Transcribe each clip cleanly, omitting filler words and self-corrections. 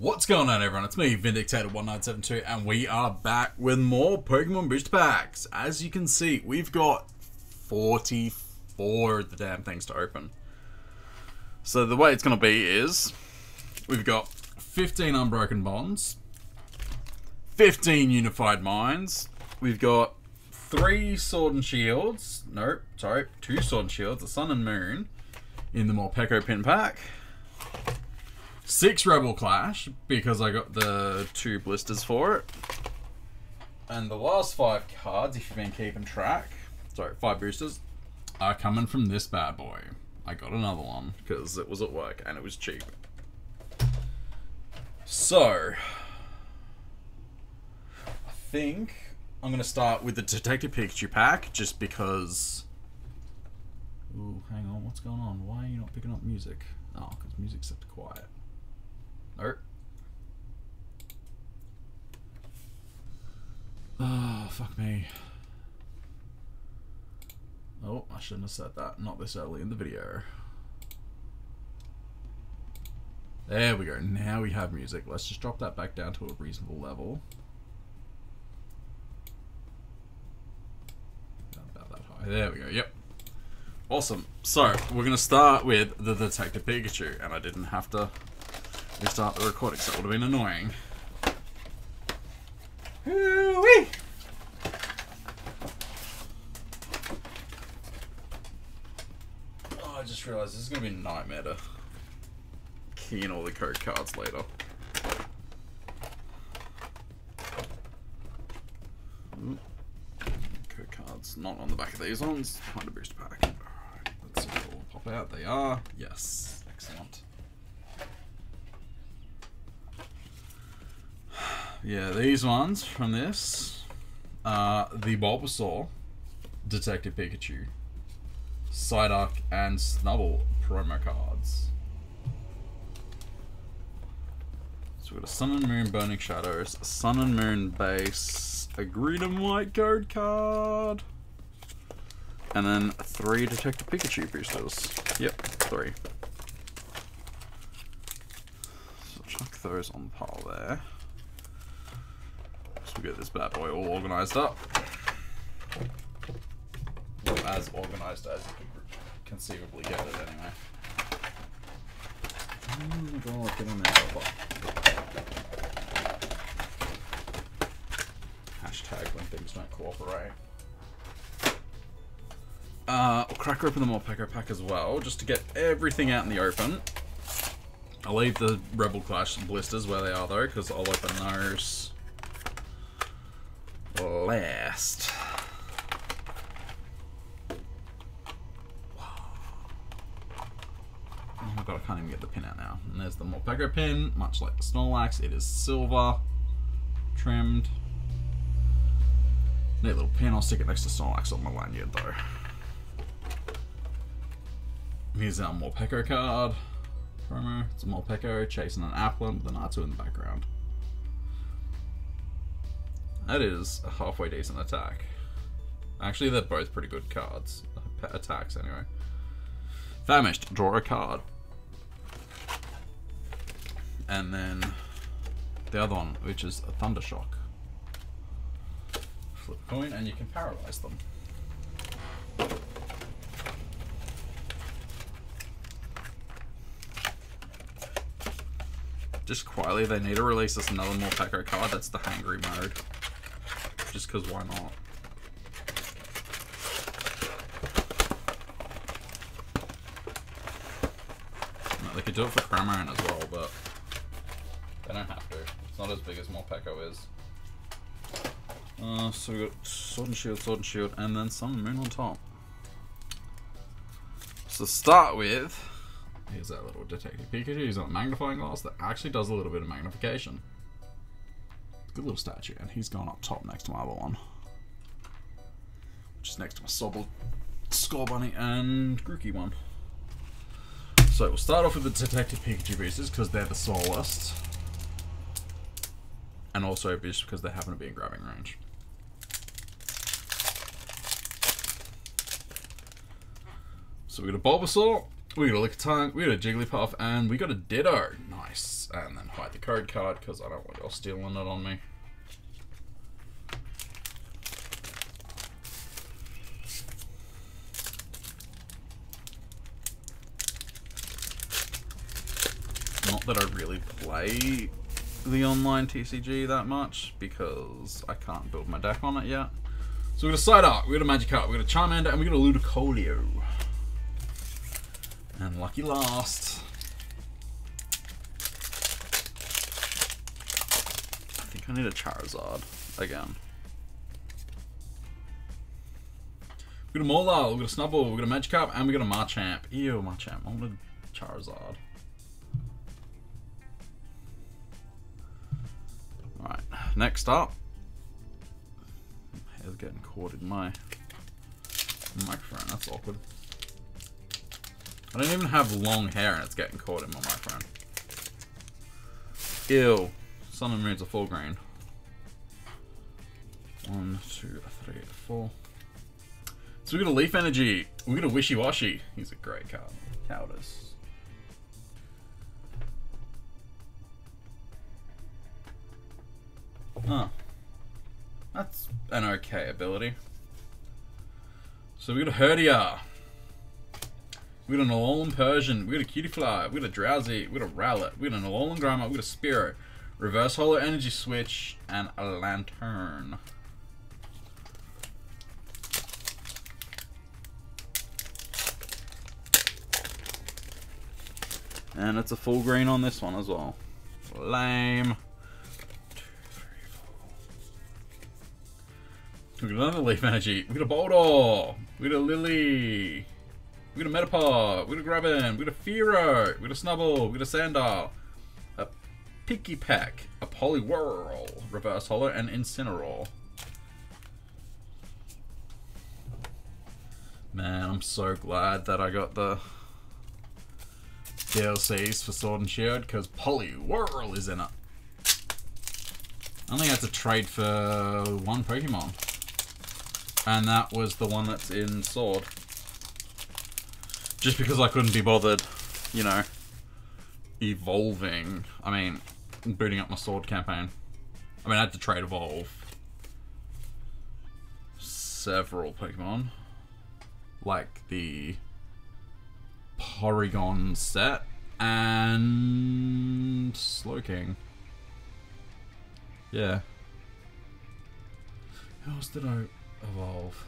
What's going on, everyone? It's me, Vindictator1972, and we are back with more Pokemon Booster Packs. As you can see, we've got 44 of the damn things to open. So the way it's going to be is, we've got 15 Unbroken Bonds, 15 Unified Minds, we've got 3 Sword and Shields, nope, sorry, 2 Sword and Shields, the Sun and Moon, in the Morpeko Pin Pack. 6 Rebel Clash, because I got the 2 blisters for it. And the last 5 cards, if you've been keeping track, sorry, 5 boosters, are coming from this bad boy. I got another one, because it was at work, and it was cheap. So, I think I'm going to start with the Detective Pikachu pack, just because... Ooh, hang on, what's going on? Why are you not picking up music? Oh, because music's set to quiet. Nope. Oh, fuck me. Oh, I shouldn't have said that. Not this early in the video. There we go. Now we have music. Let's just drop that back down to a reasonable level. About that high. There we go. Yep. Awesome. So, we're going to start with the Detective Pikachu. And I didn't have to restart the recording, so it would have been annoying. Hoo-wee! Oh, I just realised this is going to be a nightmare to key in all the code cards later. Ooh. Code cards not on the back of these ones. Find a booster pack. Alright, let's see if they'll pop out. They are. Yes. Excellent. Yeah, these ones from this are the Bulbasaur, Detective Pikachu, Psyduck, and Snubbull promo cards. So we've got a Sun and Moon Burning Shadows, a Sun and Moon base, a green and white code card, and then 3 Detective Pikachu boosters. Yep, 3. So chuck those on the pile there. We get this bad boy all organised up. Well, as organised as you could conceivably get it anyway. Oh my god, get on there, Papa. Hashtag when things don't cooperate. We'll crack open the Morpeko pack as well, just to get everything out in the open. I'll leave the Rebel Clash blisters where they are though, because I'll open those last. Oh my god, I can't even get the pin out now. And there's the Morpeko pin, much like the Snorlax. It is silver, trimmed. Neat little pin. I'll stick it next to Snorlax on my lanyard though. Here's our Morpeko card. Promo. It's a Morpeko chasing an Applin with an R2 in the background. That is a halfway decent attack. Actually, they're both pretty good cards. Attacks, anyway. Famished, draw a card. And then the other one, which is a Thundershock. Flip a coin and you can paralyze them. Just quietly, they need to release us another Morpeko card. That's the Hangry mode. Just because why not? No, they could do it for Cramorant as well, but they don't have to. It's not as big as Morpeko is. So we got Sword and Shield, and then Sun and Moon on top. So to start with, here's that little Detective Pikachu. He's got a magnifying glass that actually does a little bit of magnification. Good little statue, and he's gone up top next to my other one. Which is next to my Sobble, Scorbunny, and Grookey one. So we'll start off with the Detective Pikachu boosters, because they're the smallest. And also just because they happen to be in grabbing range. So we got a Bulbasaur, we got a Lickitung, we got a Jigglypuff, and we got a Ditto. Nice. and then hide the code card because I don't want y'all stealing it on me. Not that I really play the online TCG that much because I can't build my deck on it yet. So we got a Side Art, we got a Magikarp, we got a Charmander, and we got a Ludicolio. And lucky last. I think I need a Charizard again. We got a Molal, we got a Snubbull, we got a Magikarp, and we got a Machamp. Ew, Machamp. I wanted Charizard. Alright, next up. My hair's getting caught in my microphone. That's awkward. I don't even have long hair and it's getting caught in my microphone. Ew. Sun and Moon's a full green. 1, 2, 3, 4. So we got a Leaf Energy. We got a Wishy Washy. He's a great card. Cowardice. Huh. That's an okay ability. So we got a Herdia. We got an Alolan Persian. We got a Cutiefly. We got a Drowsy. We got a Rowlet. We got an Alolan Grimer. We got a Spearow. Reverse Holo Energy Switch. And a Lantern. And it's a full green on this one as well. Lame. 2, 3, 4. We got another Leaf Energy. We got a Boldore. We got a Lily. We got a Metapod. We got a Grabbin. We got a Fearow. We got a Snubbull. We got a Sandile. A Pikipek. A Poliwhirl. Reverse Holo and Incineroar. Man, I'm so glad that I got the DLCs for Sword and Shield because Poliwhirl is in it. I only had to trade for one Pokemon. And that was the one that's in Sword. Just because I couldn't be bothered, you know, evolving. I mean, booting up my Sword campaign. I mean, I had to trade evolve several Pokemon. Like the Porygon set and Slowking. Yeah. Who else did I evolve?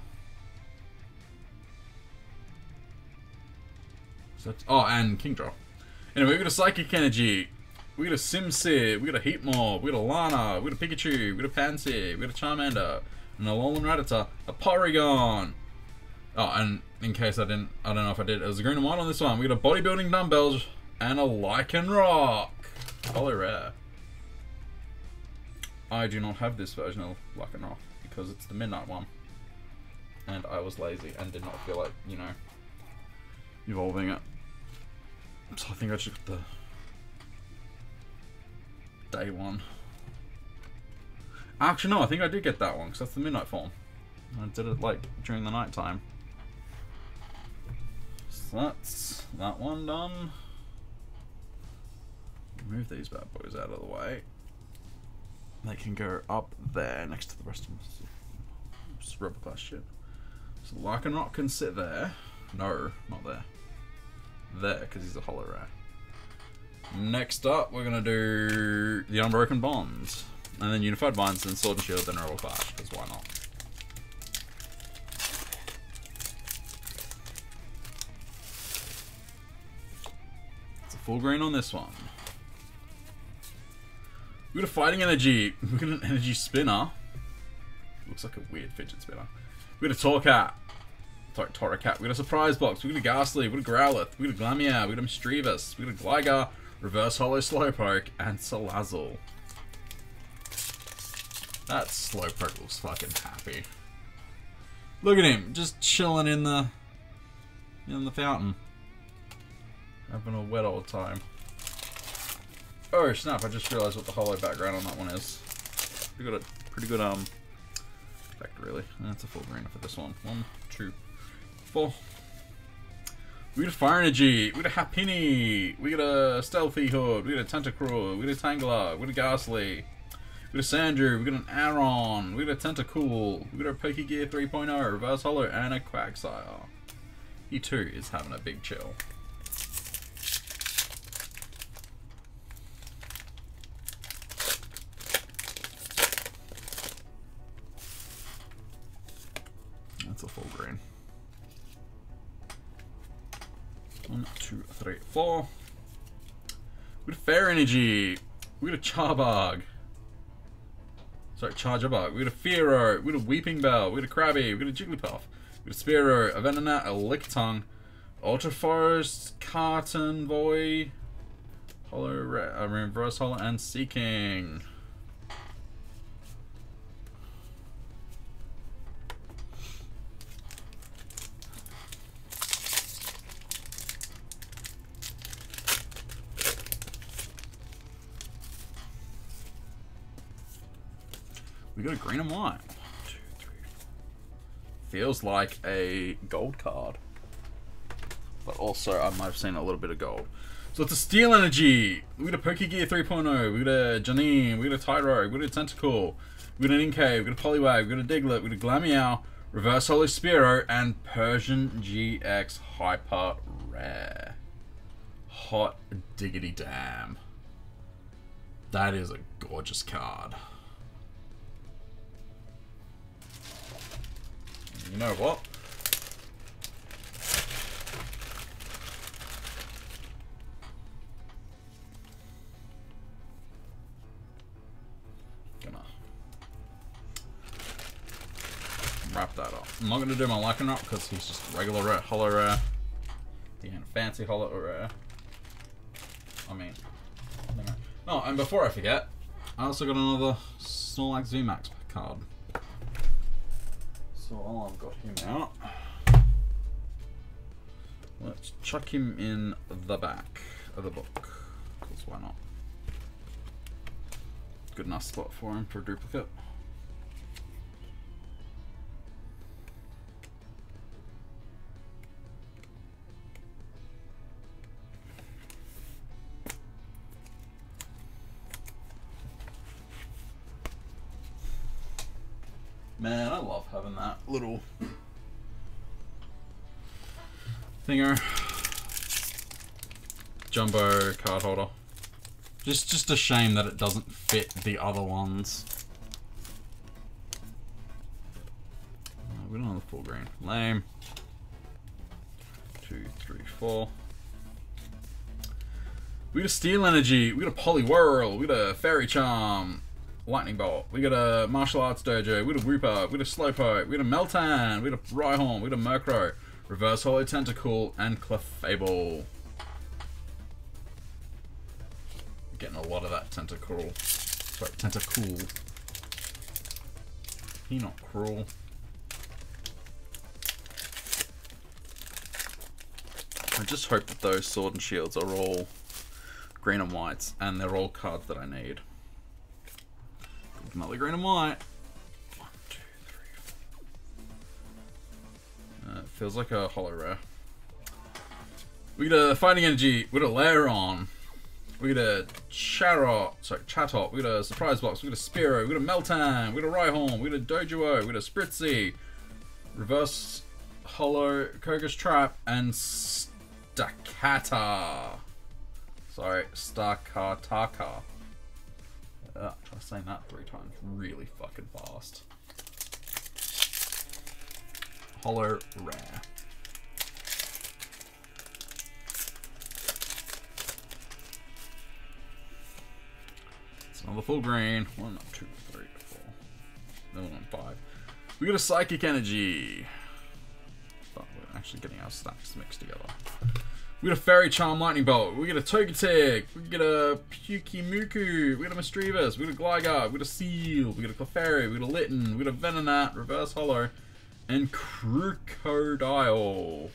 Oh, and Kingdra. Anyway, we got a Psychic Energy. We got a Simsir. We got a Heatmor. We got a Lana. We got a Pikachu. We got a Pansy. We got a Charmander. An Alolan Rattata. A Porygon. Oh, and in case I don't know if I did, it was a green and white on this one. We got a Bodybuilding Dumbbells and a Lycanroc. Holo rare. I do not have this version of Lycanroc because it's the Midnight one. And I was lazy and did not feel like, you know, evolving it. So I think I just got the day one. Actually, no, I think I did get that one because that's the Midnight form. I did it like during the night time. So that's that one done. Move these bad boys out of the way. They can go up there next to the rest of them. Just rubber glass shit. So Lycanroc can sit there. No, not there. There, because he's a holo rare. Next up, we're going to do the Unbroken Bonds. And then Unified Vines, and Sword and Shield, then Rebel Clash, because why not? It's a full green on this one. We got a Fighting Energy. We got an Energy Spinner. Looks like a weird fidget spinner. We got a Torcat. Sorry, Torracat. We got a Surprise Box. We got a Ghastly. We got a Growlithe. We got a Glameow. We got a Mischievous. We got a Gligar. Reverse Holo Slowpoke. And Salazzle. That Slowpoke looks fucking happy. Look at him. Just chilling in the fountain. Having a wet old time. Oh snap, I just realized what the holo background on that one is. Pretty good effect really. And that's a full green for this one. 1, 2, 4. We got a Fire Energy, we got a Happiny, we got a Stealthy Hood, we got a Tentacruel, we got a Tangela, we got a Ghastly, we got a Sandrew, we got an Aron, we got a Tentacool, we got a Pokegear 3.0, Reverse Holo, and a Quagsire. He too is having a big chill. That's a full green. 1, 2, 3, 4. We got a Fair Energy. We got a Charbug. Sorry, Charjabug. We got a Fearow. We got a Weeping Bell. We got a Krabby. We got a Jigglypuff. We got a Spearow, a Venonat, a Lickitung, Ultra Forest, Carton Boy, Reverse Holo, and Seeking. We got a green and white. 1, 2, 3, 4. Feels like a gold card. But also, I might have seen a little bit of gold. So it's a Steel Energy. We got a Pokegear 3.0. We got a Janine. We got a Tyro. We got a Tentacool. We got an Inkay. We got a Poliwag. We got a Diglett. We got a Glameow. Reverse Holo Spearow. And Persian GX Hyper Rare. Hot diggity damn. That is a gorgeous card. You know what? Gonna wrap that up. I'm not gonna do my Lycanroc because he's just regular rare, holo rare. He ain't a fancy holo rare. I mean, oh, and before I forget, I also got another Snorlax VMAX card. So while I've got him out, let's chuck him in the back of the book, because why not? Good enough spot for him for a duplicate. Man, I love having that little thinger. Jumbo card holder. Just a shame that it doesn't fit the other ones. We don't have the full green. Lame. 2, 3, 4. We got a Steel Energy. We got a Poliwhirl. We got a Fairy Charm. Lightning Bolt. We got a Martial Arts Dojo. We got a Wooper. We got a Slowpoke. We got a Meltan. We got a Rhyhorn. We got a Murkrow. Reverse Holo Tentacool and Clefable. Getting a lot of that Tentacool. Sorry, Tentacool. He not cruel. I just hope that those Sword and Shields are all green and whites, and they're all cards that I need. Ultimately green and white. 1, 2, 3, 4. Feels like a holo rare. We got a Fighting Energy. We got a Lairon. We got a Chatot. We got a Surprise Box. We got a Spearow. We got a Meltan. We got a Rhyhorn. We got a Doduo. We got a Spritzee. Reverse Holo Koga's Trap and Stakata. Sorry, Stakataka. Try saying that 3 times really fucking fast. Holo rare. It's another full green. 1, 2, 3, 4. Another 1, 5. We got a Psychic Energy. But we're actually getting our stacks mixed together. We got a Fairy Charm Lightning Bolt. We got a Togetic. We got a Pyukumuku. We got a Misdreavus. We got a Gligar. We got a Seal. We got a Clefairy. We got a Litten. We got a Venonat. Reverse Holo. And Crocodile.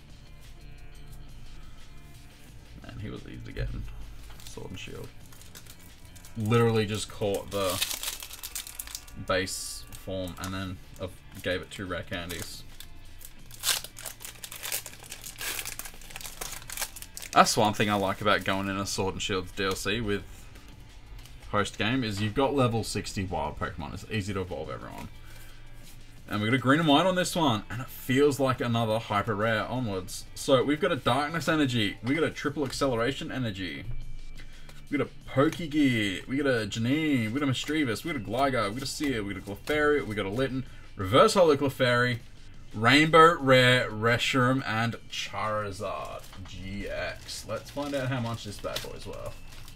Man, he was easy to get in Sword and Shield. Literally just caught the base form and then gave it 2 rare candies. That's one thing I like about going in a Sword and Shield DLC with post game is you've got level 60 wild Pokemon. It's easy to evolve everyone. And we got a green and white on this one, and it feels like another hyper rare onwards. So we've got a Darkness Energy, we got a Triple Acceleration Energy, we got a Pokegear, we got a Janine, we got a Mischievous, we got a Gligar, we got a Seer, we got a Clefairy, we got a Litten, Reverse Holo Clefairy, Rainbow Rare Reshiram, and Charizard GX. Let's find out how much this bad boy's worth.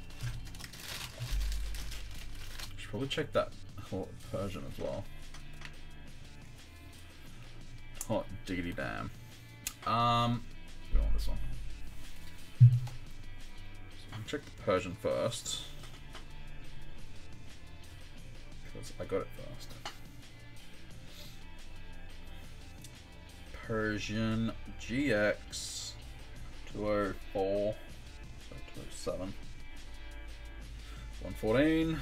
Should probably check that Persian as well. Hot diggity damn. We want this one. So I'm gonna check the Persian first. Because I got it first. Persian GX 204. So 207. 114.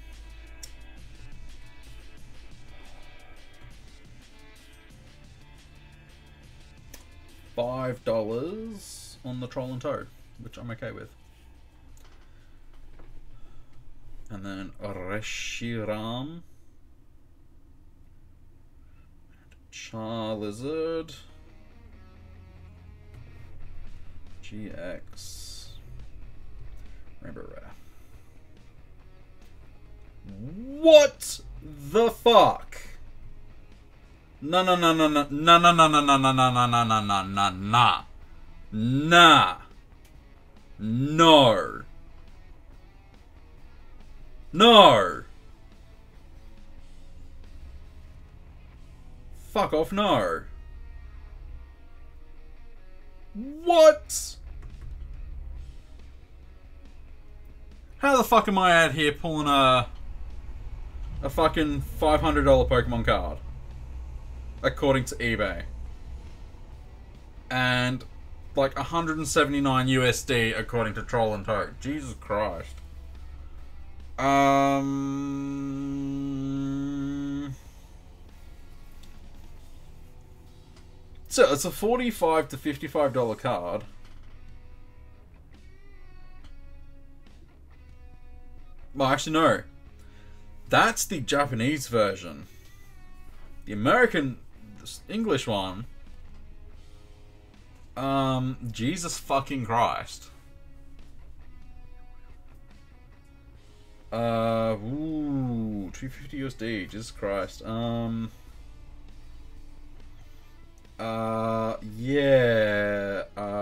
$5 on the Troll and Toad, which I'm okay with. And then Reshiram, Charizard GX Rainbow Rare. What the fuck? No. Fuck off, no. What? How the fuck am I out here pulling a fucking $500 Pokemon card? According to eBay. And like 179 USD according to Troll and Toad. Jesus Christ. So it's a $45 to $55 card. Well, actually no. That's the Japanese version. The American, English one. Jesus fucking Christ. Ooh, 250 USD. Jesus Christ. Yeah.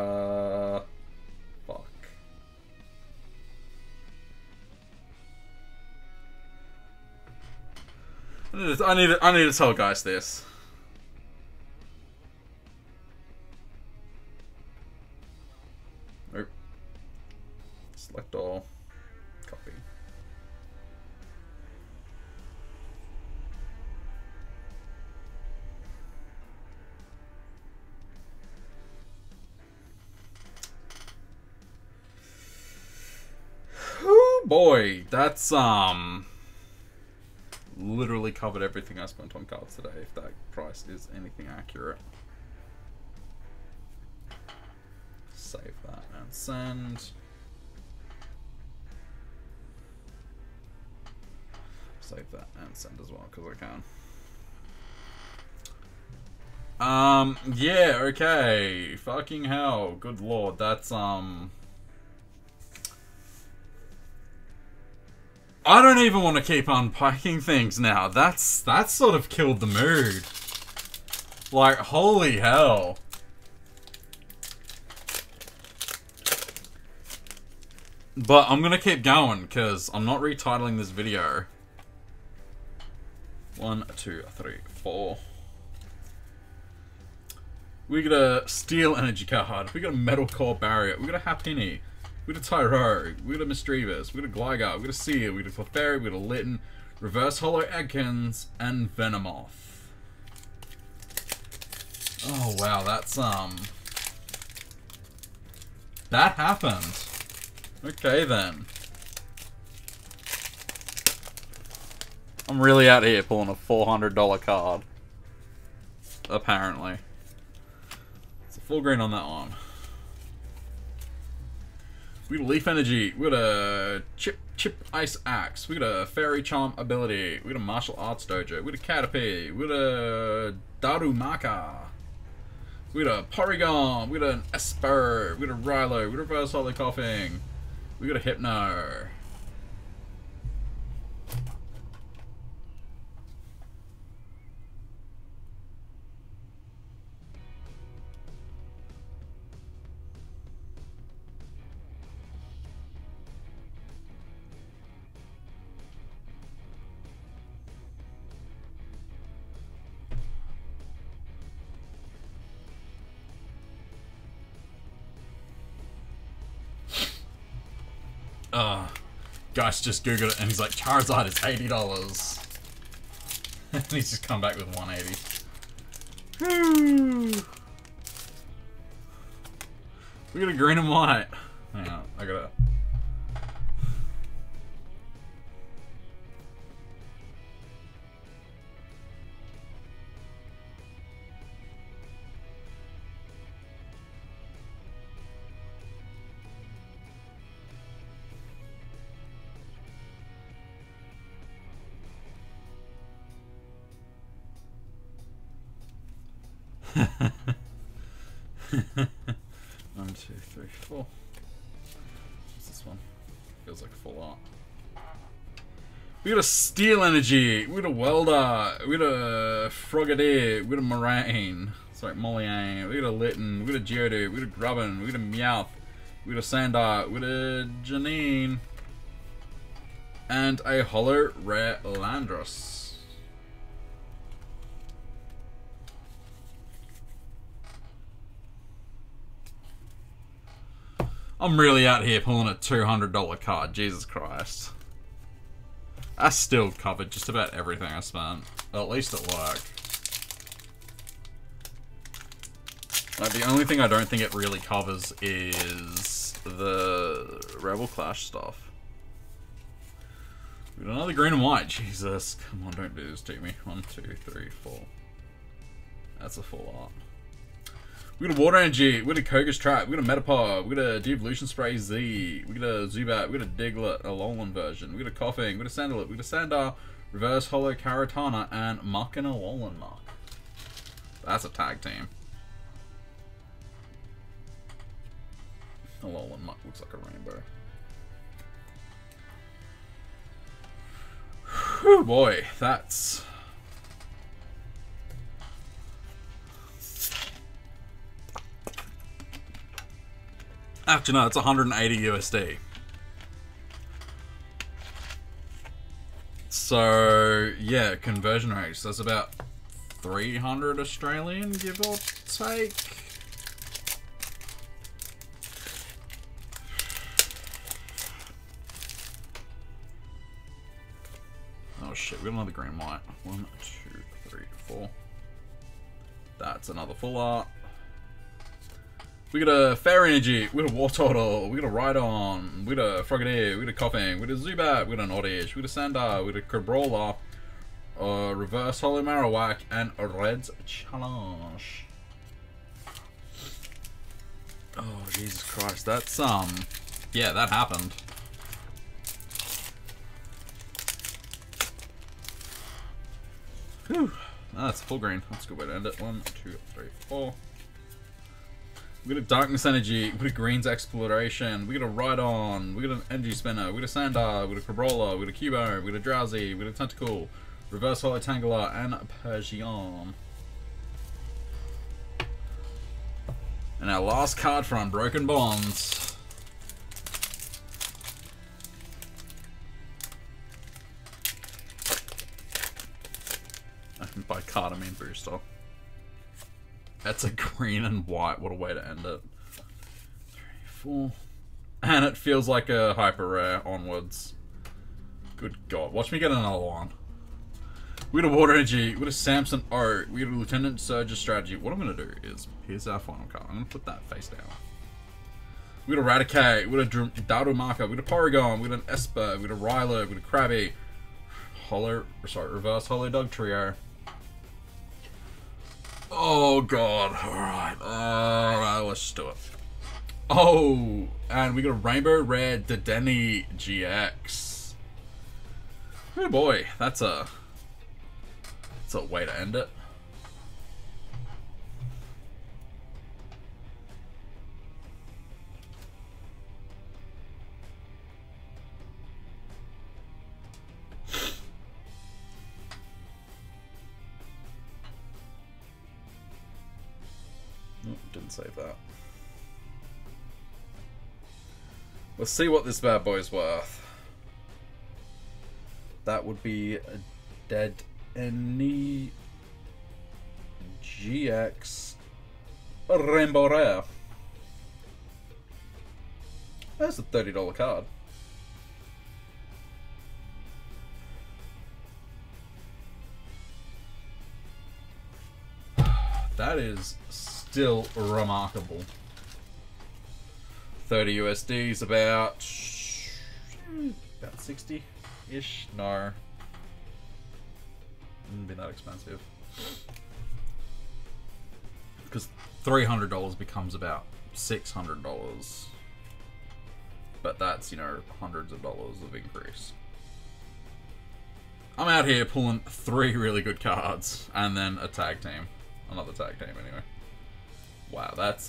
Fuck. I need to tell guys this. Nope. Select all. Copy. Oh boy, that's literally covered everything I spent on cards today, if that price is anything accurate. Save that and send. Save that and send as well, because I can. Yeah, okay. Fucking hell. Good lord, that's, I don't even want to keep unpacking things now. That's sort of killed the mood. Like, holy hell. But I'm gonna keep going, because I'm not retitling this video. 1, 2, 3, 4. We got a Steel Energy card. We got a Metal Core Barrier. We got a Happiny. We got a Tyro, we got a Mischievous, we got a Gligar, we got a Seer, we got a Clefairy, we got a Litten, Reverse Holo Ekans, and Venomoth. Oh wow, that's that happened. Okay then. I'm really out here pulling a $400 card. Apparently. It's a full green on that one. We got a Leaf Energy. We got a Chip Ice Axe. We got a Fairy Charm ability. We got a Martial Arts Dojo. We got a Caterpie. We got a Darumaka. We got a Porygon. We got an Esper. We got a Rilo. We got a Reverse Hollow Coughing. We got a Hypno. Guys just googled it and he's like, Charizard is $80. And he's just come back with 180. Woo! We got a green and white. Hang on, I gotta... One, two, three, four. What's this one? Feels like a full art. We got a Steel Energy. We got a Welder. We got a Frogadier. We got a Moraine. Sorry, Moliane. We got a Litten. We got a Geodude. We got a Grubbin. We got a Meowth. We got a Sandar. We got a Janine. And a Holo Rare Landorus. I'm really out here pulling a $200 card, Jesus Christ. I still covered just about everything I spent, at least at work. Like, the only thing I don't think it really covers is the Rebel Clash stuff. We got another green and white, Jesus. Come on, don't do this to me. 1, 2, 3, 4. That's a full art. We got a Water Energy, we got a Koga's Trap, we got a Metapod, we got a De-Evolution Spray Z, we got a Zubat, we got a Diglett, a Alolan version, we got a Coughing, we got a Sandalwood, we got a Sandar, Reverse Hollow Karatana, and Muck and Alolan Muck. That's a tag team. Alolan Muck looks like a rainbow. Whew, boy, that's... Actually, no, it's 180 USD. So, yeah, conversion rates. That's about 300 Australian, give or take. Oh shit, we got another green and white. 1, 2, 3, 4. That's another full art. We got a Fairy Energy, we got a Wartortle, we got a Rhydon, we got a Frogadier, we got a Coughing, we got a Zubat, we got an Oddish, we got a Sandar, we got a Crabrawler, Reverse Hollow Marowak, and a Red's Challenge. Oh, Jesus Christ, that's, yeah, that happened. Whew, that's full green, that's a good way to end it. 1, 2, 3, 4. We got a Darkness Energy, we got a Green's Exploration, we got a Rhydon, we got an Energy Spinner, we got a Sandar, we got a Crabrawler, we got a Cubo, we got a Drowsy, we got a Tentacle, Reverse Hollow Tangela, and a Persian. And our last card for Unbroken Bonds. By card I mean booster. That's a green and white. What a way to end it. 3, 4. And it feels like a hyper rare onwards. Good God. Watch me get another one. We got a Water Energy. We got a Samson O. We got a Lieutenant Surge's Strategy. What I'm going to do is, here's our final card. I'm going to put that face down. We got a Raticate. We got a Darumaka. We got a Porygon. We got an Esper. We got a Rilo. We got a Krabby. Reverse Hollow Dog Trio. Oh God! All right, let's just do it. Oh, and we got a Rainbow Rare Dedenne GX. Oh boy, that's a way to end it. Nope, didn't save that. Let's see what this bad boy's worth. That would be a Dedenne GX Rainbow Rare. That's a $30 card. That is still remarkable. 30 USD is about 60-ish. No, wouldn't be that expensive. Because $300 becomes about $600. But that's, you know, hundreds of dollars of increase. I'm out here pulling 3 really good cards and then a tag team. Another tag team anyway. Wow,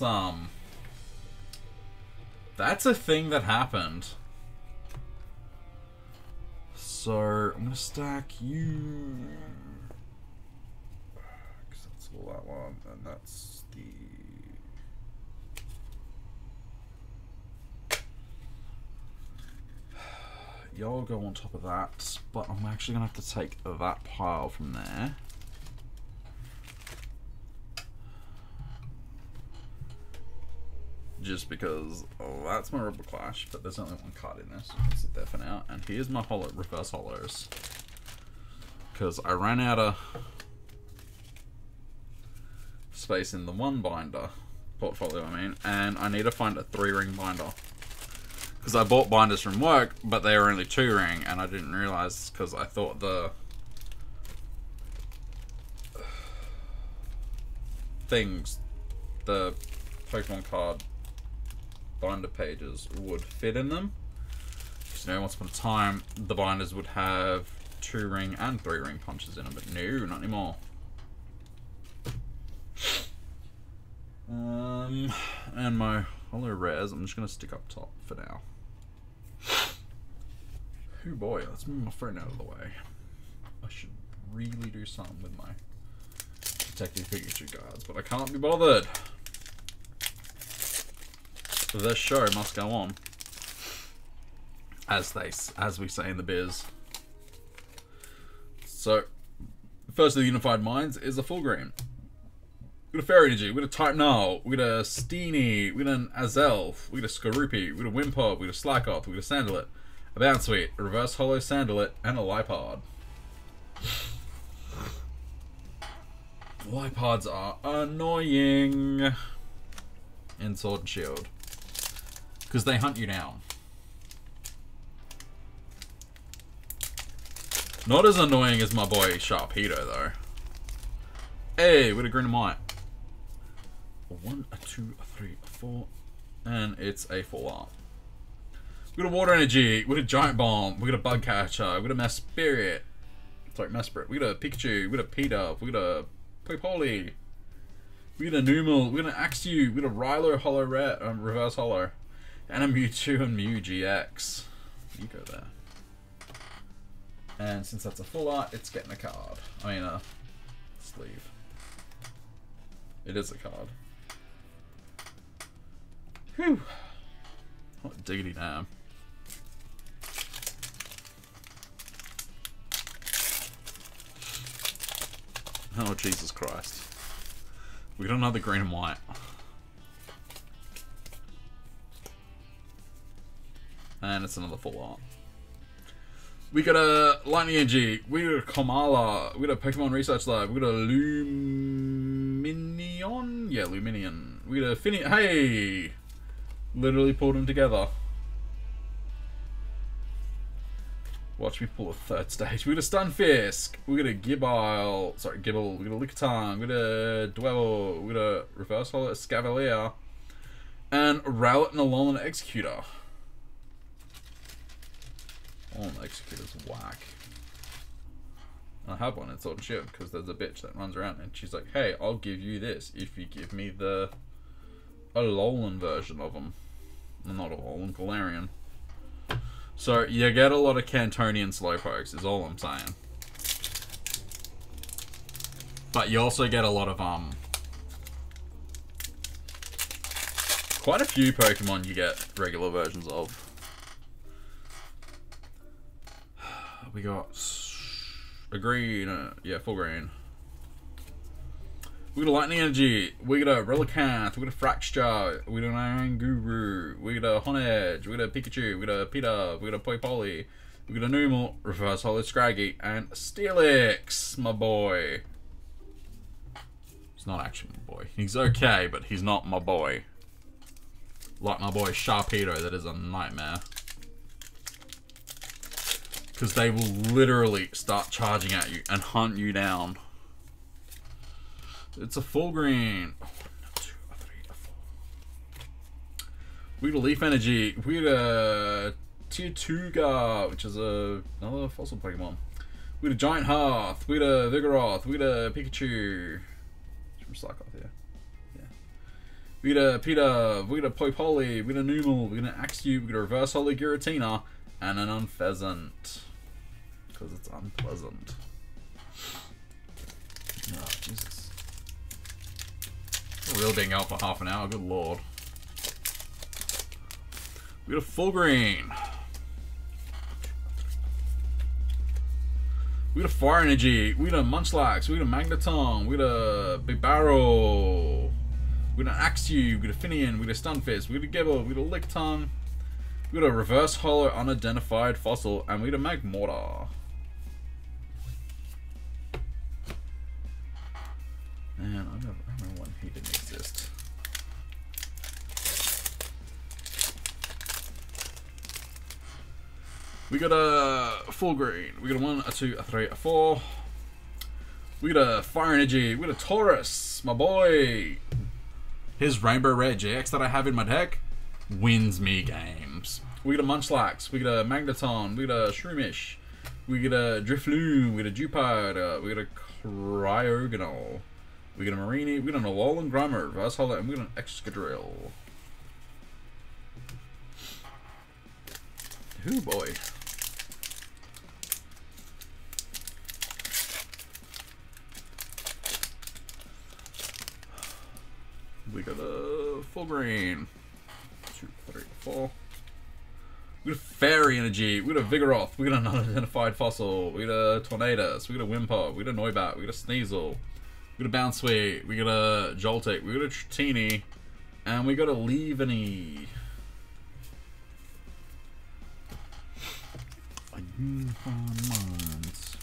that's a thing that happened. So I'm gonna stack you, because that's all that one, and that's the y'all go on top of that. But I'm actually gonna have to take that pile from there. Just because that's my Rebel Clash, but there's only one card in this, so I can sit there for now. And here's my reverse holos, because I ran out of space in the 1 binder portfolio, and I need to find a 3-ring binder, because I bought binders from work, but they were only 2-ring, and I didn't realize, because I thought the Pokemon card binder pages would fit in them. So, you know, once upon a time, the binders would have 2-ring and 3-ring punches in them, but no, not anymore. And my holo rares, I'm just gonna stick up top for now. Oh boy, let's move my phone out of the way. I should really do something with my Detective Pikachu cards, but I can't be bothered. The show must go on, as we say in the biz. So, first of the Unified Minds is a full green. We got a Fairy Energy, we got a Type Null, we got a Steenie, we got an Azelf, we got a Skorupi, we got a Wimpod, we got a Slakoth, we got a Salandit, a Bounsweet, a Reverse Holo Salandit, and a Liepard. Liepards are annoying in Sword and Shield, because they hunt you down. Not as annoying as my boy Sharpedo, though. Hey, with a green and white. 1, 2, 3, 4. And it's a full art. We got a Water Energy, we got a Giant Bomb, we got a Bug Catcher, we got a Mesprit. Sorry, Mesprit. We got a Pikachu, we got a P-Dove, we got a Poipole. We got a Numel, we got an Axew, we got a Rylo Holo Red, Reverse Holo. And a Mewtwo and Mew GX. You go there. And since that's a full art, it's getting a card. I mean, a sleeve. It is a card. Whew. What diggity damn. Oh, Jesus Christ. We got another green and white. And it's another full art. We got a Lightning Energy, we got a Komala, we got a Pokemon Research Lab, we got a Luminion? Yeah, Luminion. We got a hey! Literally pulled them together. Watch me pull a 3rd stage. We got a Stunfisk, we got a Gible, we got a Lickitung, we got a Dwebble, we got a Reverse Holo Escavalier, And Rowlet and Alolan Executor. Alolan Executor's whack. I have one in Sword and Shield because there's a bitch that runs around and she's like, hey, I'll give you this if you give me the Alolan version of them. Not Alolan, Galarian. So you get a lot of Cantonian Slowpokes is all I'm saying. But you also get a lot of quite a few Pokemon you get regular versions of. We got a green, yeah, full green. We got a Lightning Energy, we got a Relicanth, we got a Fraxure, we got an Anguru, we got a Honedge, we got a Pikachu, we got a Pidove, we got a Poipole, we got a Numel, Reverse Holo Scraggy, and Steelix, my boy. He's not actually my boy. He's okay, but he's not my boy. Like my boy Sharpedo, that is a nightmare. Because they will literally start charging at you and hunt you down. It's a full green. Oh, 1, 2, 3, 4. We got a Leaf Energy. We got a Tirtouga, which is another fossil Pokemon. We got a Giant Hearth. We got a Vigoroth. We got a Pikachu. From Slakoth here. Yeah. We got a Pidove. We got a Poipole. We got a Numel. We got an Axew. We got a Reverse Holo Giratina. And an Unpheasant. Because it's unpleasant. Oh, Jesus. We're really being out for half an hour, good lord. We got a full green. We got a Fire Energy. We got a Munchlax. We got a Magneton. We got a Bibarel. We got an Axew. We got a Finian. We got a Stunfisk. We got a Gible. We got a Licton. We got a Reverse Holo Unidentified Fossil. And we got a Magmortar. Man, I remember when he didn't exist. We got a full green. We got a 1, a 2, a 3, a 4. We got a Fire Energy. We got a Taurus, my boy. His Rainbow Rare GX that I have in my deck wins me games. We got a Munchlax. We got a Magneton. We got a Shroomish. We got a Drifloon. We got a Jupiter. We got a Cryogonal. We got a Marini, we got an Alolan Grimer, Reverse Holo, and we got an Excadrill. Oh boy. We got a full green. 2, 3, 4. We got a Fairy Energy, we got a Vigoroth, we got an Unidentified Fossil, we got a Tornadus, we got a Wimpod, we got a Noibat, we got a Sneasel. We got a Bounsweet, we got a Joltik, we got a Trini, and we got a Leaveney. A Unified Minds.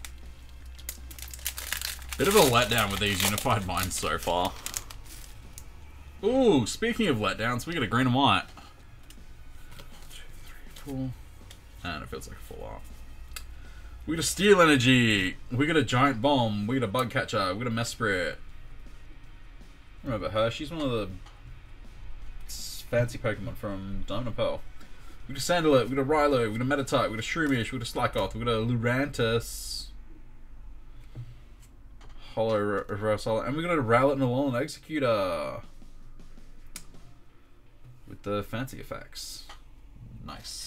Bit of a letdown with these Unified Minds so far. Ooh, speaking of letdowns, we got a green and white. 2, 3, 4. And it feels like a full art. We got a Steel Energy, we got a Giant Bomb, we got a Bug Catcher, we got a Mesprit. Remember her, she's one of the fancy Pokemon from Diamond and Pearl. We got a Sandalwood, we got a Rilo, we got a Meditite, we got a Shroomish, we got a Slakoth, we got a Lurantis. Holo, Reverse Holo, and we got a Rowlet and Alolan Executor. With the fancy effects. Nice.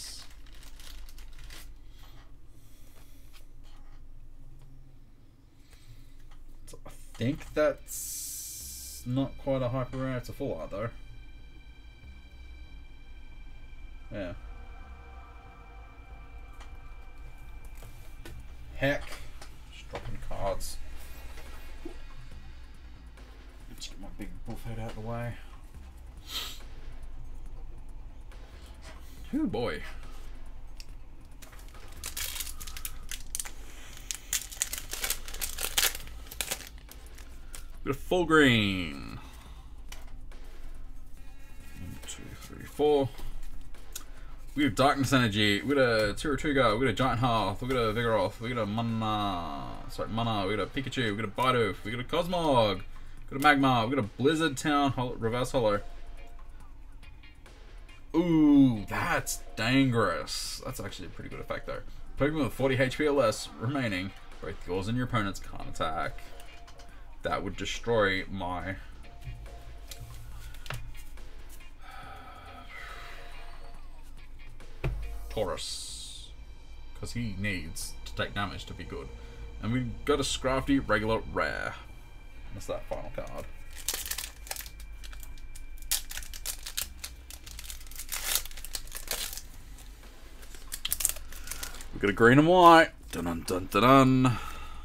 I think that's not quite a hyper rare, it's a full art though. Yeah. Heck. Just dropping cards. Let's get my big buff head out of the way. Oh boy. We got a full green. 1, 2, 3, 4. We got Darkness Energy. We got a Tirtouga. We got a Giant Hearth. We got a Vigoroth. We got a Mana. We got a Pikachu. We got a Bidoof. We got a Cosmog. We got a Magmar. We got a Blizzard Town Reverse Holo. Ooh, that's dangerous. That's actually a pretty good effect though. Pokemon with 40 HP or less remaining, both yours and your opponents can't attack. That would destroy my... Taurus. Because he needs to take damage to be good. And we got a Scrafty regular rare. That's that final card. We got a green and white. Dun dun dun dun dun.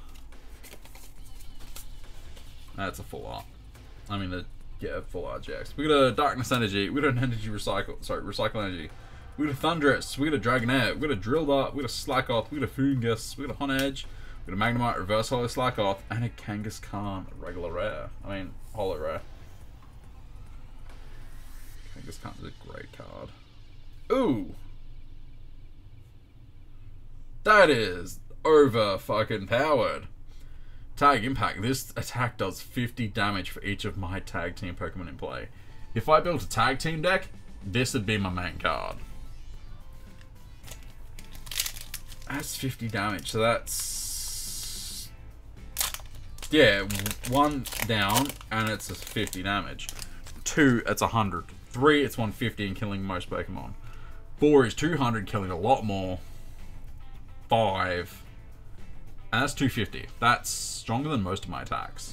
That's a full art. I mean, yeah, full art GX. We got a Darkness Energy. We got an Energy Recycle. Sorry, Recycle Energy. We got a Thundurus. We got a Dragonair. We got a Drill Dart. We got a Slakoth. We got a Foongus. We got a Honedge. We got a Magnemite, Reverse Holo Slakoth, and a Kangaskhan regular rare. I mean, holo rare. Kangaskhan's a great card. Ooh! That is over fucking powered. Tag Impact. This attack does 50 damage for each of my tag team Pokemon in play. If I built a tag team deck, this would be my main card. That's 50 damage, so that's... Yeah, 1 down, and it's a 50 damage. 2, it's 100. 3, it's 150 and killing most Pokemon. 4 is 200, killing a lot more. 5, and that's 250. That's stronger than most of my attacks.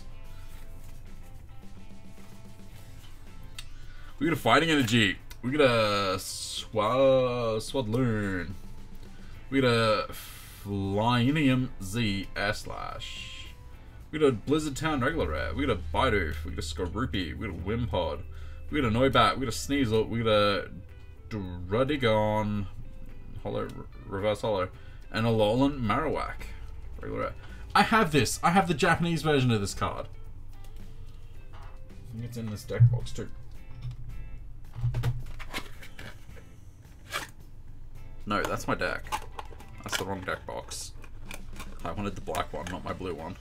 We got a Fighting Energy. We got a Swadloon. We got a Flyinium Z Air Slash. We got a Blizzard Town regular rare. We got a Bidoof. We got a Skorupi. We got a Wimpod. We got a Noibat. We got a Sneasel. We got a Drudigon. Holo, Reverse Holo. And a Alolan Marowak. Regular rare. I have this. I have the Japanese version of this card. I think it's in this deck box too. No, that's my deck. That's the wrong deck box. I wanted the black one, not my blue one.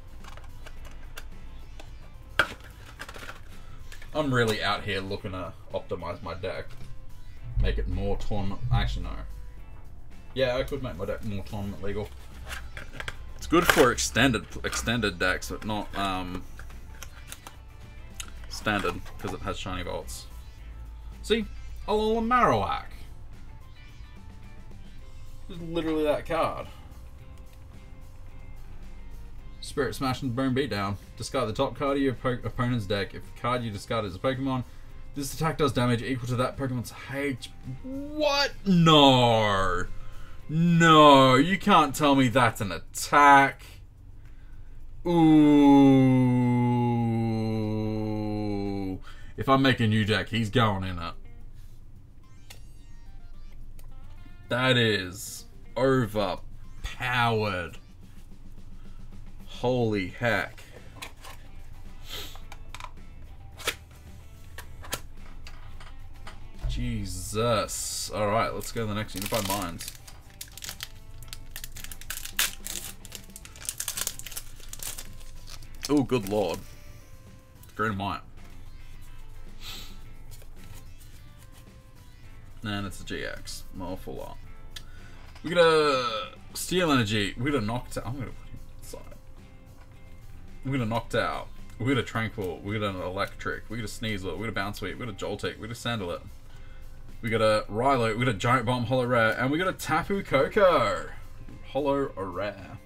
I'm really out here looking to optimize my deck. Make it more tournament... Actually, no. Yeah, I could make my deck more tournament legal. It's good for extended decks, but not standard, because it has shiny bolts. See? Alolan Marowak. It's literally that card. Spirit Smash and Bone Beatdown. Discard the top card of your opponent's deck. If the card you discard is a Pokemon, this attack does damage equal to that Pokemon's H. What? No. No, you can't tell me that's an attack. Ooh. If I make a new deck, he's going in it. That is overpowered. Holy heck. Jesus. Alright, let's go to the next Unified Minds. Oh, good lord. Green and white. And it's a GX. More full art. We got a Steel Energy. We got a Knocked Out. I'm going to put him inside. We got a Knocked Out. We got a Tranquil. We got an Electric. We got a Sneasel. We got a Bounce Sweep. We got a Joltik. We got a Sandalette. We got a Rilo. We got a Giant Bomb Holo Rare. And we got a Tapu Koko. Holo Rare.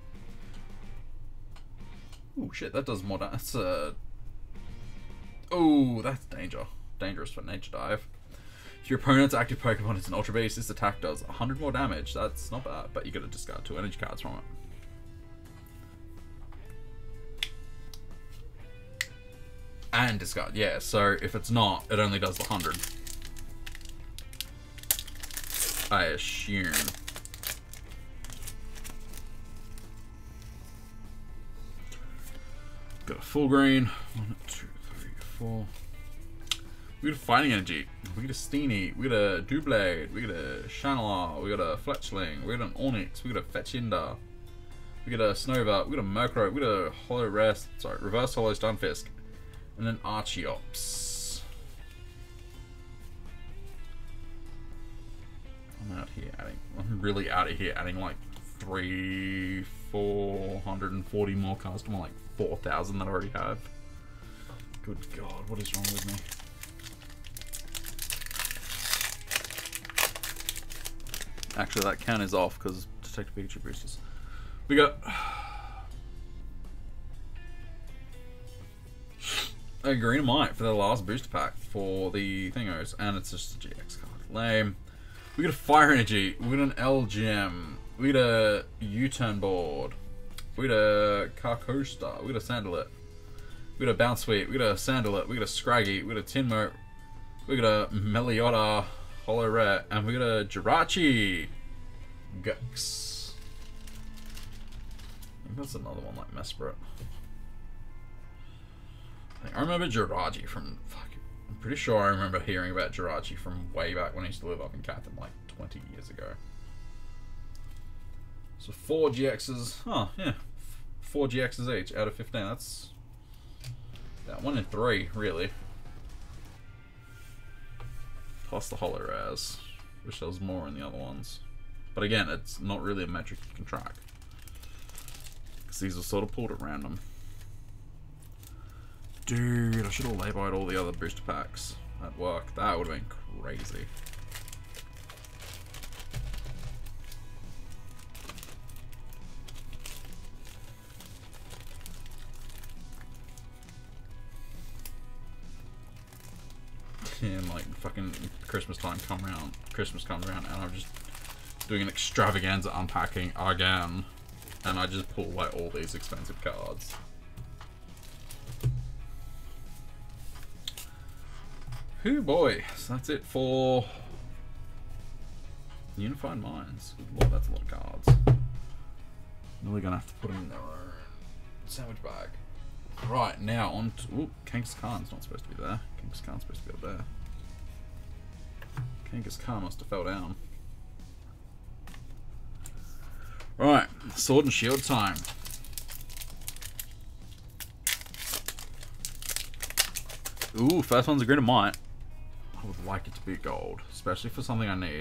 Oh shit, that does more damage. That's oh, that's dangerous for Nature Dive. If your opponent's active Pokemon is an Ultra Beast, this attack does 100 more damage. That's not bad, but you gotta discard 2 energy cards from it. And discard, yeah, so if it's not, it only does the 100. I assume. Got a full green. 1, 2, 3, 4. We got a Fighting Energy. We got a Steenie. We got a Doublade. We got a Channeler. We got a Fletchling. We got an Onix. We got a Fetchinda. We got a Snova. We got a Murkrow. We got a Holo Rest. Sorry, Reverse Holo Stunfisk. And an Archeops. I'm really out of here adding like 440 more cards to my like 4,000 that I already have. Good God, what is wrong with me? Actually, that count is off because Detective Pikachu boosters. We got a Greenamite for the last booster pack for the thingos, and it's just a GX card. Lame. We got a Fire Energy, we got an LGM, we got a U-turn board, we got a Carcosa, we got a Sandalit, we got a Bounce Sweep, we got a Sandalit, we got a Scraggy, we got a Tinmo, we got a Melioda Holo Rare, and we got a Jirachi Gux. I think that's another one like Mesprit. I remember Jirachi from I'm pretty sure I remember hearing about Jirachi from way back when I used to live up in Catherine, like 20 years ago. So 4 GXs, oh yeah, 4 GXs each out of 15. That's 1 in 3, really. Plus the holo rares. Wish there was more in the other ones. But again, it's not really a metric you can track, because these are sort of pulled at random. Dude, I should have lay-byed all the other booster packs at work. That would have been crazy. And like fucking Christmas comes around, and I'm just doing an extravaganza unpacking again, and I just pull like all these expensive cards. Whoo boy, so that's it for Unified Minds. Good lord, that's a lot of cards. Really gonna have to put them in their own sandwich bag. Right, now on to... Ooh, Kangaskhan's Khan's not supposed to be there. Kangaskhan's Khan's supposed to be up there. Kangaskhan Khan must have fell down. Right, Sword and Shield time. Ooh, first one's a Greenamite. I would like it to be gold, especially for something I need.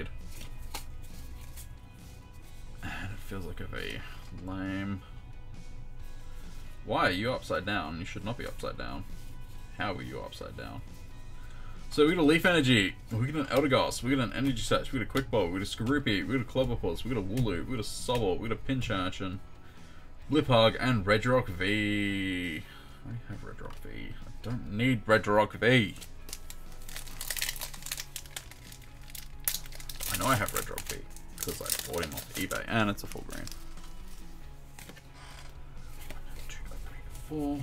And it feels like a V. Lame. Why are you upside down? You should not be upside down. How are you upside down? So we got a Leaf Energy, we got an Eldegoss, we got an Energy Touch, we got a Quick Ball, we got a Skorupi, we got a Clobbopus, we got a Wooloo, we got a Sobble, we got a Pincharchin, Bliphug, and Regirock V. I have Regirock V. I don't need Regirock V. I know I have Regirock V because I bought him off eBay, and it's a full green. 1, 2, 3, 4.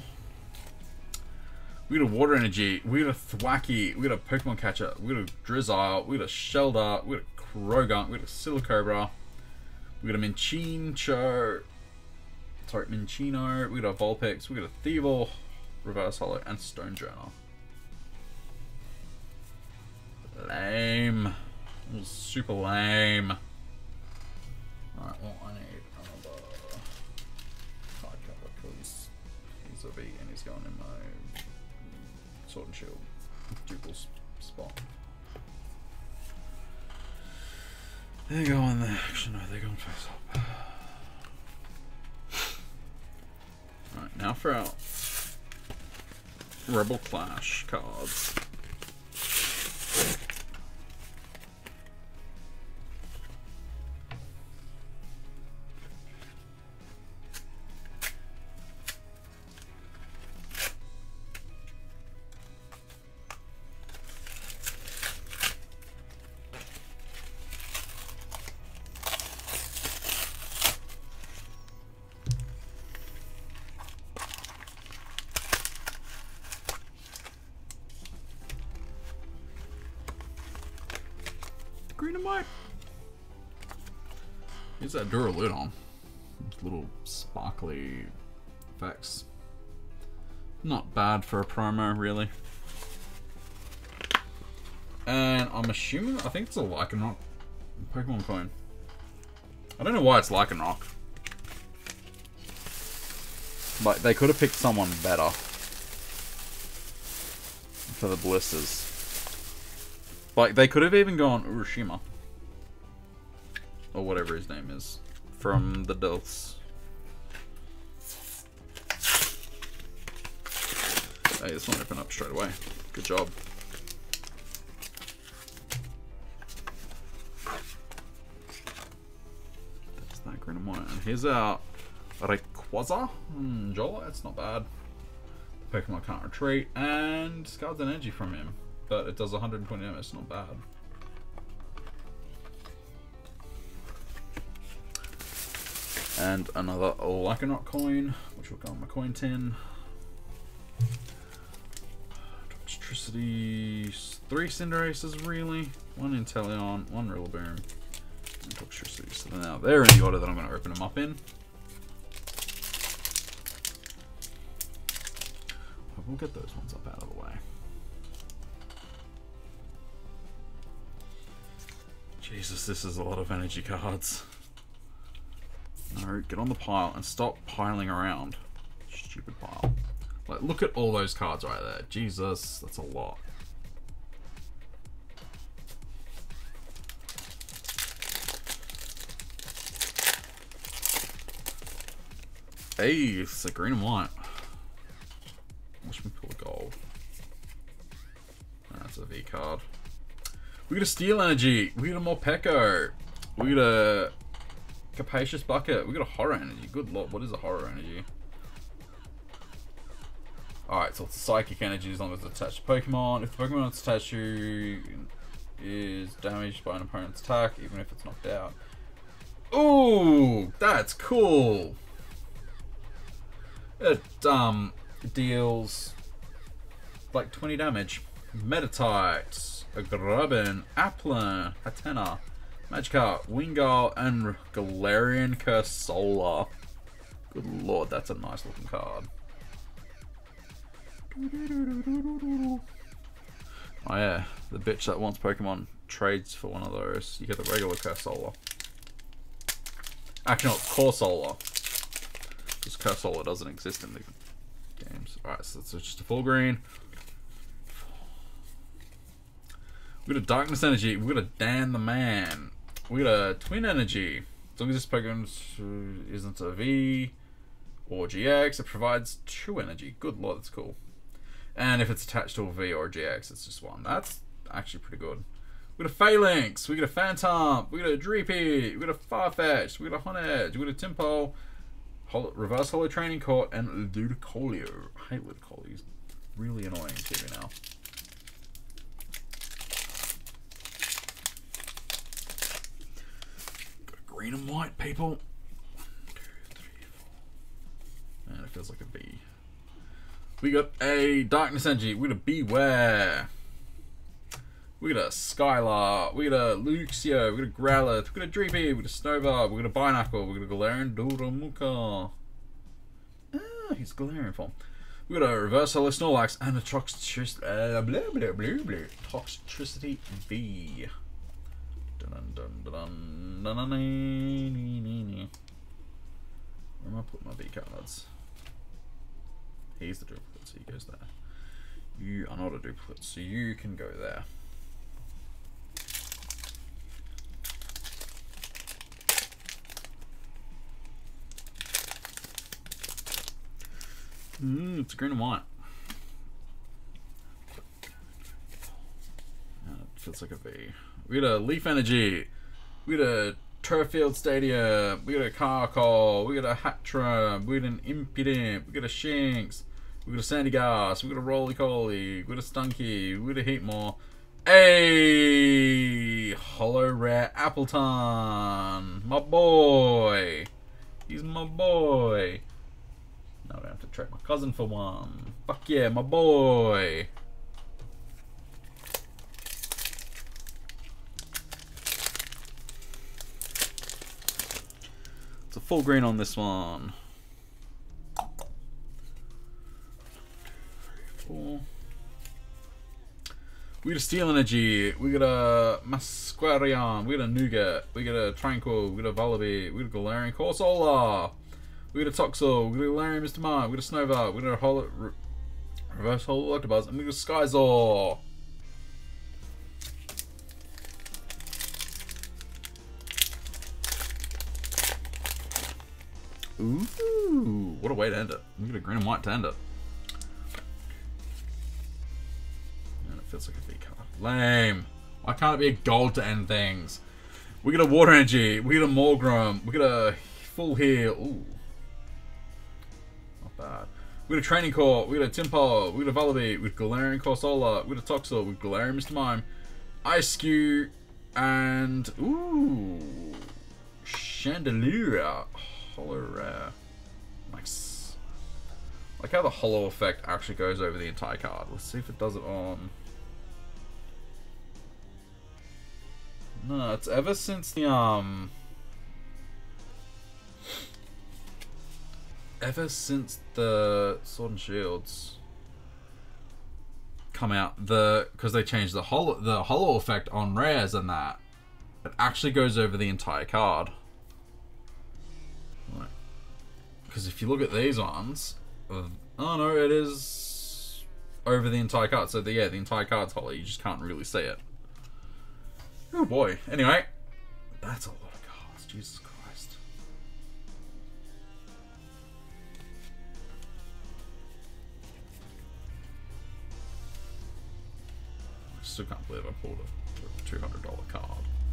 We got a Water Energy, we got a Thwackey, we got a Pokemon Catcher, we got a Drizzile, we got a Shelder, we got a Krogunk, we got a Silicobra, we got a Minccino, we got a Vulpix, we got a Thievul, Reverse Holo, and Stonejourner. Lame. It was super lame. Alright, well, I need another card cover because he's a V and he's going in my Sword and Shield dual spot. They go in there. Actually, no, they're going face up. Alright, now for our Rebel Clash cards. Greenamite. Here's that Duraludon. Little sparkly effects. Not bad for a promo, really. And I'm assuming, I think it's a Lycanroc Pokemon coin. I don't know why it's Lycanroc. But they could have picked someone better for the blisters. Like, they could have even gone Urashima. or whatever his name is, from the Dulce. Hey, this one opened up straight away. Good job. There's that green and white. And here's our Rayquaza. Jola, that's not bad. Pokemon can't retreat, and discards an energy from him, but it does 120 damage, it's not bad. And another Lycanroc coin, which will go on my coin tin. Toxtricity, 3 Cinderaces really, 1 Inteleon, 1 Rillaboom, and Toxtricity. So now they're in the order that I'm going to open them up in. We'll get those ones up out of the way. Jesus, this is a lot of energy cards. No, get on the pile and stop piling around. Stupid pile. Like, look at all those cards right there. Jesus, that's a lot. Hey, it's a green and white. Watch me pull a gold. That's a V card. We got a Steel Energy. We got a Morpeko. We got a Capacious Bucket. We got a Horror Energy. Good lord, what is a Horror Energy? Alright, so it's a Psychic Energy as long as it's attached to Pokemon. If the Pokemon it's attached to is damaged by an opponent's attack, even if it's knocked out. Ooh, that's cool. It deals like 20 damage. Meditite, a Grubbin, Applin, Hatena, Magikarp, Wingull, and Galarian Cursola. Good lord, that's a nice looking card. Oh yeah, the bitch that wants Pokemon trades for one of those. You get the regular Cursola. Actually, no, Corsola. Because Cursola doesn't exist in the games. Alright, so it's just a full green. We got a Darkness Energy. We got a Dan the Man. We got a Twin Energy. As long as this Pokemon isn't a V or GX, it provides 2 energy. Good lord, that's cool. And if it's attached to a V or a GX, it's just 1. That's actually pretty good. We got a Phalanx. We got a Phantom. We got a Dreepy. We got a Farfetch'd. We got a Honedge. We got a Timpo. Reverse Holo Training Court, and Ludicolo. I hate Ludicolo. He's really annoying to me now. Got green and white, people. 1, 2, 3, 4. Man, it feels like a V. We got a Darkness Energy. We got a Beware. We got a Skylar. We got a Luxio. We got a Growlithe. We got a Dreepy. We got a Snowball. We got a Binacle. We got a Galarian Duramuka. Ah, he's Galarian form. We got a Reverse Holo Snorlax and a Toxtricity V. Dun, dun, dun, dun, dun, dun, dun. Where am I putting my V cards? He's the duplicate, so he goes there. You are not a duplicate, so you can go there. It's green and white. It feels like a V. We got a Leaf Energy. We got a Turffield Stadium. We got a Carkol. We got a Hattrem. We got an Impidimp. We got a Shinx. We got a Sandygast. We got a Roly-Coly. We got a Stunky. We got a Heatmore. Hey! Holo Rare Appleton. My boy. He's my boy. Now I have to trade my cousin for one. Fuck yeah, my boy. It's a full green on this one. 1, 2, 3, 4. We got a Steel Energy. We got a Masquerain. We got a Nougat. We got a Tranquil. We got a Vullaby. We got a Galarian Corsola. We got a Toxel, we got a Galarian Mr. Mime, we got a Snover, we got a Reverse Holo Octobuzz, and we got a Skyzor. Ooh, what a way to end it. We get a green and white to end it. And it feels like a V card. Lame. Why can't it be a gold to end things? We get a water energy. We get a Morgrim. We get a full heal. Ooh. Not bad. We got a Training Core. We got a Timpo. We got a Vullaby. We got Galarian Corsola. We got a Toxel. We got Galarian Mr. Mime. Ice Skew. And ooh. Chandelier. Holo rare. Nice. Like how the holo effect actually goes over the entire card. Let's see if it does it on. No, it's ever since the Sword and Shields come out, because they changed the holo effect on rares and that, it actually goes over the entire card. Because if you look at these ones, oh no, it is over the entire card. So the entire card's holo. You just can't really see it. Oh boy. Anyway, that's a lot of cards. Jesus Christ. I still can't believe I pulled a $200 card.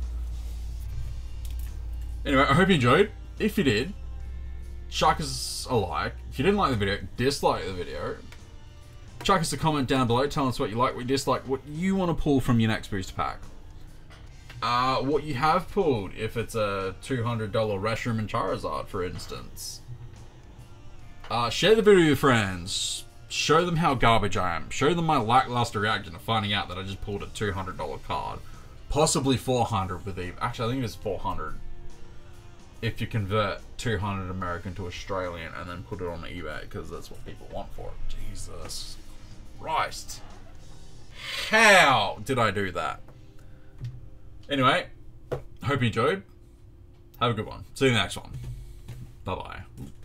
Anyway, I hope you enjoyed. If you did, chuck us a like. If you didn't like the video, dislike the video. Chuck us a comment down below. Tell us what you like, what you dislike, what you want to pull from your next booster pack. What you have pulled, if it's a $200 Reshiram and Charizard, for instance. Share the video with your friends. Show them how garbage I am. Show them my lackluster reaction to finding out that I just pulled a $200 card. Possibly 400 with even. Actually, I think it's 400. If you convert 200 American to Australian and then put it on eBay, because that's what people want for it. Jesus Christ. How did I do that? Anyway, hope you enjoyed. Have a good one. See you in the next one. Bye-bye.